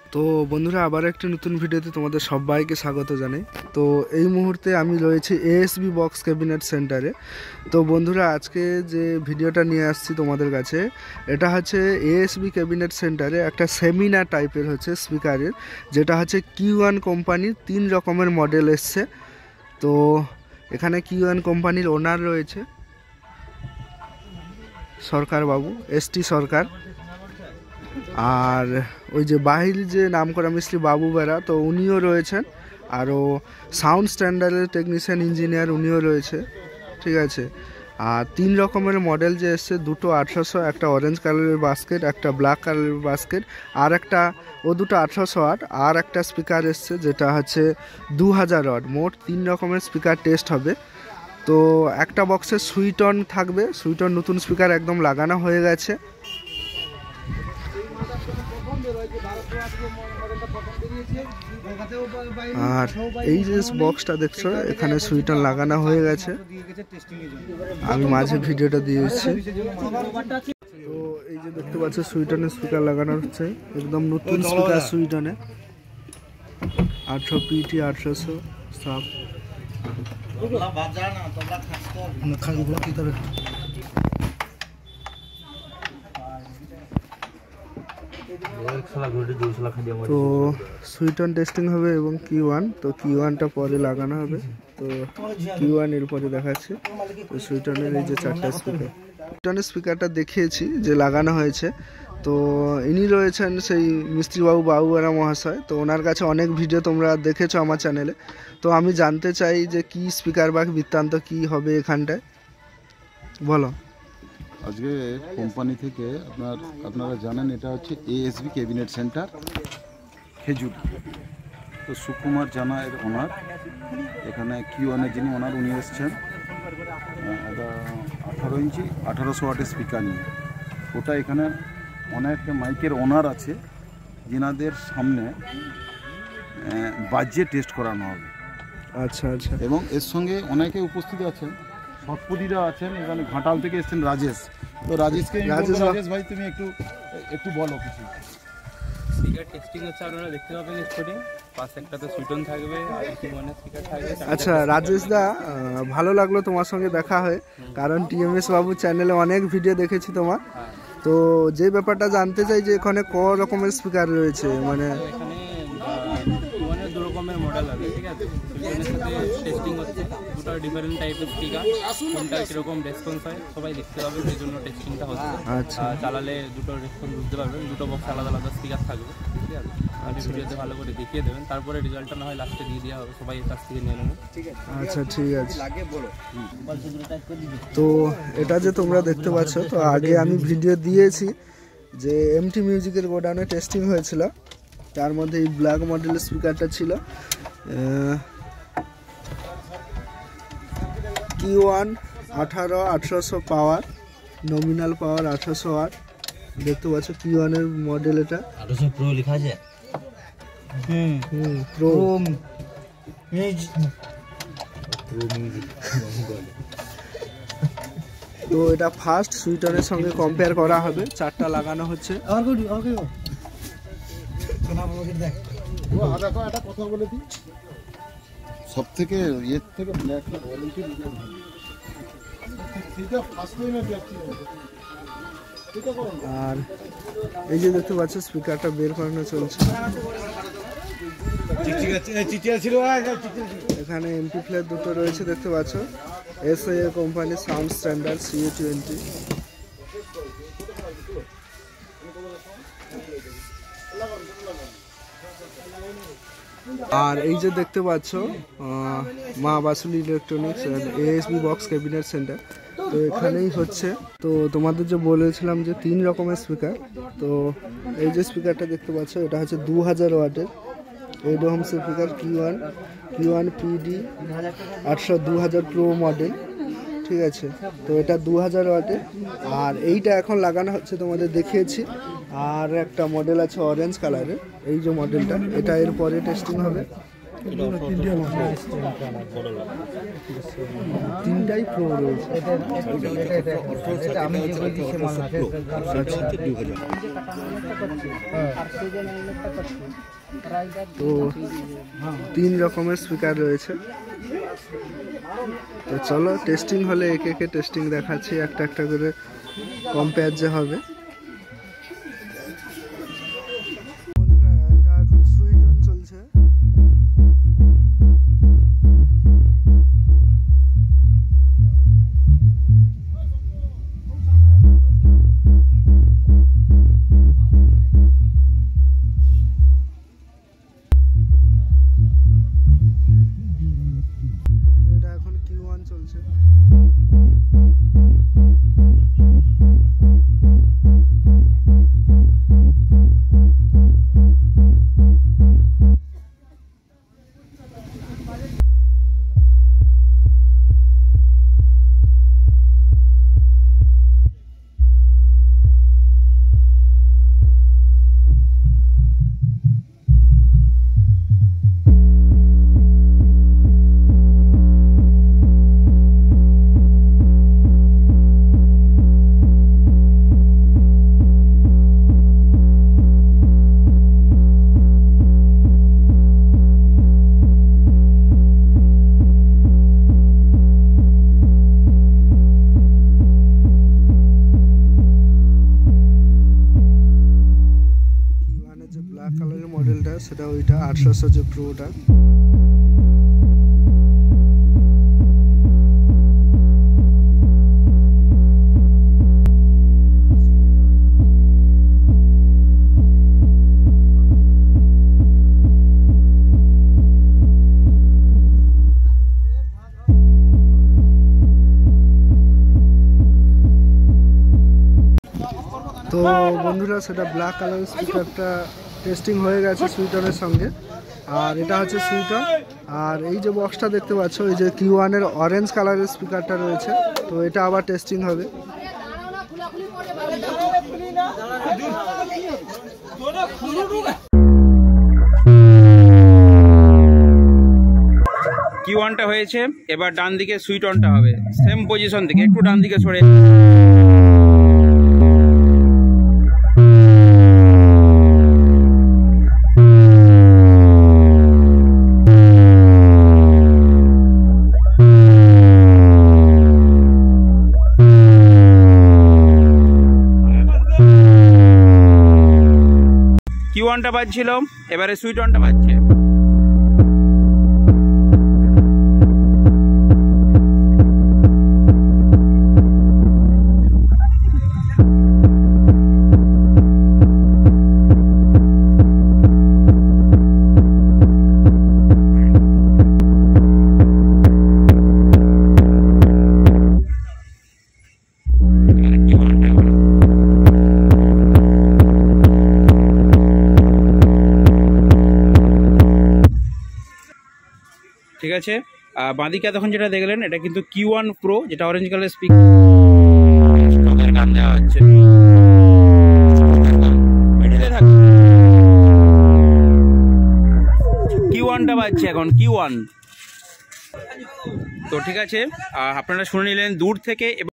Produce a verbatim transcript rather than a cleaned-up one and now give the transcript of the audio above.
তো বন্ধুরা আবার একটা নতুন ভিডিওতে তোমাদের সবাইকে স্বাগত জানাই। তো এই মুহূর্তে আমি রয়েছি এএসবি বক্স ক্যাবিনেট সেন্টারে। তো বন্ধুরা আজকে যে ভিডিওটা নিয়ে আসছি তোমাদের কাছে, এটা হচ্ছে এএসবি ক্যাবিনেট সেন্টারে একটা সেমিনার টাইপের হচ্ছে স্পিকারের, যেটা হচ্ছে কিউ ওয়ান কোম্পানির তিন রকমের মডেল এসছে। তো এখানে কিউ ওয়ান কোম্পানির ওনার রয়েছে সরকার বাবু, এস টি সরকার, আর ওই যে বাহির যে নাম করা মিস্ত্রি বাবু বেরা, তো উনিও রয়েছেন। আরও সাউন্ড স্ট্যান্ডার্ডের টেকনিশিয়ান ইঞ্জিনিয়ার উনিও রয়েছে, ঠিক আছে। আর তিন রকমের মডেল যে এসছে, দুটো আঠারোশো, একটা অরেঞ্জ কালারের বাস্কেট, একটা ব্ল্যাক কালারের বাস্কেট, আর একটা ও দুটো আঠারোশো ওয়াট, আর একটা স্পিকার এসছে যেটা হচ্ছে দু হাজার ওয়াট। মোট তিন রকমের স্পিকার টেস্ট হবে। তো একটা বক্সে সুইটন থাকবে, সুইটন নতুন স্পিকার একদম লাগানো হয়ে গেছে। আর এই যে বক্সটা দেখছো, এখানে সুইটন লাগানো হয়ে গেছে, আমি মাঝে ভিডিওটা দিয়েছি। তো এই যে দেখতে পাচ্ছ সুইটনের স্পিকার লাগানো হচ্ছে, একদম নতুন স্পিকার সুইটনে, আটশো পিটি আটশোশো সব। তো সুইটন টেস্টিং হবে এবং কিউ ওয়ান, তো কিউ ওয়ানটা পরে লাগানো হবে। তো কিউ ওয়ান এর পরে দেখাচ্ছি। তো সুইটনের এই যে চারটা স্পিকার, সুইটনের স্পিকারটা দেখিয়েছি যে লাগানো হয়েছে। তো ইনি রয়েছেন সেই মিস্ত্রিবাবু বাবুয়ারা মহাশয়। তো ওনার কাছে অনেক ভিডিও তোমরা দেখেছো আমার চ্যানেলে। তো আমি জানতে চাই যে কি স্পিকার বা বৃত্তান্ত কি হবে এখানটায়, বলো। আজকে কোম্পানি থেকে আপনার আপনারা জানেন এটা হচ্ছে এএসবি ক্যাবিনেট সেন্টার খেজুর। তো সুকুমার জানা এর ওনার, এখানে কিউ ওয়ানের যিনি ওনার উনি এসছেন এটা আঠারো ইঞ্চি আঠারোশো ওয়াটের স্পিকার নিয়ে। ওটা এখানে অনেক মাইকের ওনার আছে, যিনাদের সামনে বাজিয়ে টেস্ট করানো হবে। আচ্ছা আচ্ছা। এবং এর সঙ্গে অনেকে উপস্থিত আছেন, সৎপতিরা আছেন, এখানে ঘাটাল থেকে এসেছেন রাজেশ। তো রাজেশকে রাজেশ ভাই তুমি একটু একটু বলো কিছু। স্পিকার টেস্টিং হচ্ছে, আপনারা দেখতে পাবেন স্পটে পাশে একটাতে সুইটন থাকবে আর কিউ ওয়ান স্পিকার থাকবে। আচ্ছা রাজেশ দা, ভালো লাগলো তোমার সঙ্গে দেখা হয়, কারণ টিএমএস বাবু চ্যানেলে অনেক ভিডিও দেখেছি তোমার। তো যে ব্যাপারটা জানতে চাই যে এখানে ক রকমের স্পিকার রয়েছে, মানে এখানে কিউ ওয়ানের দু রকমের মডেল আছে, ঠিক আছে। সুইটনের সাথে টেস্টিং হচ্ছে, দুটো ডিফারেন্ট টাইপের স্পিকার, কোনটা কীরকম রেসপন্স হয় সবাই দেখতে পাবে, সেই জন্য টেস্টিংটা হচ্ছে। আচ্ছা, চালালে দুটো রেসপন্স বুঝতে পারবেন, দুটো বক্স আলাদা আলাদা স্পিকার থাকবে, ঠিক আছে। আপনি ভিডিওতে ভালো করে দেখিয়ে দেবেন, তারপরে রেজাল্টটা না হয় লাস্টে দিয়ে দেওয়া হবে, সবাই এর কাছ থেকে নিয়ে নেবেন, ঠিক আছে। আচ্ছা ঠিক আছে। তো এটা যে তোমরা দেখতে পাচ্ছ, তো আগে আমি ভিডিও দিয়েছি যে এমটি মিউজিকের গোডাউনে টেস্টিং হয়েছিল, তার মধ্যে এই ব্ল্যাক মডেলের স্পিকারটা ছিল কিউ ওয়ান আঠারো আঠারোশো পাওয়ার, নমিনাল পাওয়ার আঠারোশো ওয়াট। দেখতে পাচ্ছ কিউ ওয়ানের মডেল, এটা আঠারোশো প্রো লেখা আছে। হুম হুম প্রো তো এটা ফার্স্ট সুইটনের সঙ্গে কম্পেয়ার করা হবে, চারটা লাগানো হচ্ছে। সব থেকে এর থেকে আর এই যে দেখতে পাচ্ছ স্পিকারটা বের করানো চলছে। এখানে এমপি ফ্ল্যাট দুটো রয়েছে, দেখতে পাচ্ছ এস এ কোম্পানির sound standard C A twenty. আর এই যে দেখতে পাচ্ছ Maa Basuli electronics ASB box cabinet centre. তো এখানেই হচ্ছে, তো তোমাদের যে বলেছিলাম যে তিন রকমের স্পিকার, তো এই যে স্পিকারটা দেখতে পাচ্ছ এটা হচ্ছে দু হাজার ওয়াটের eight ohm speaker Q one Q one PD আটশো দু হাজার প্রো মডেল, ঠিক আছে। তো এটা দু হাজার ওয়াটের, আর এইটা এখন লাগানো হচ্ছে তোমাদের দেখিয়েছি। আর একটা মডেল আছে অরেঞ্জ কালারের, এই যে মডেলটা, এটা এর পরে টেস্টিং হবে। তিনটাই প্রো রয়েছে। তো তিন রকমের স্পিকার রয়েছে। তো চলো টেস্টিং হলে একে একে টেস্টিং দেখাচ্ছি, একটা একটা করে কম্পেয়ার যে হবে। এখন সুইটন চলছে। এটা এখন কিউ ওয়ান চলছে। ব্ল্যাক কালারের মডেলটা সেটা ওইটা আটশোশো যে প্রোটা। তো বন্ধুরা সেটা ব্ল্যাক কালার স্পিকারটা টেস্টিং হয়ে গেছে সুইটনের সঙ্গে। আর এটা হচ্ছে সুইটন। আর এই যে বক্সটা দেখতে পাচ্ছ, এই যে কিউ ওয়ানের অরেঞ্জ কালারের স্পিকারটা রয়েছে, তো এটা আবার টেস্টিং হবে। কিউ ওয়ানটা হয়েছে, এবার ডান দিকে সুইটনটা হবে। সেম পজিশন থেকে একটু ডান দিকে সরে। কিউ ওয়ানটা বাজছিল, এবারে সুইটনটা বাজছে। ঠিক আছে, বাঁদিকে তখন যেটা দেখলেন এটা কিন্তু কিউ ওয়ান প্রো, যেটা অরেঞ্জ কালার স্পিকার গান দেওয়া হচ্ছে। কিউ ওয়ানটা বাজছে এখন, কিউ ওয়ান। তো ঠিক আছে, আপনারা শুনে নিলেন দূর থেকে।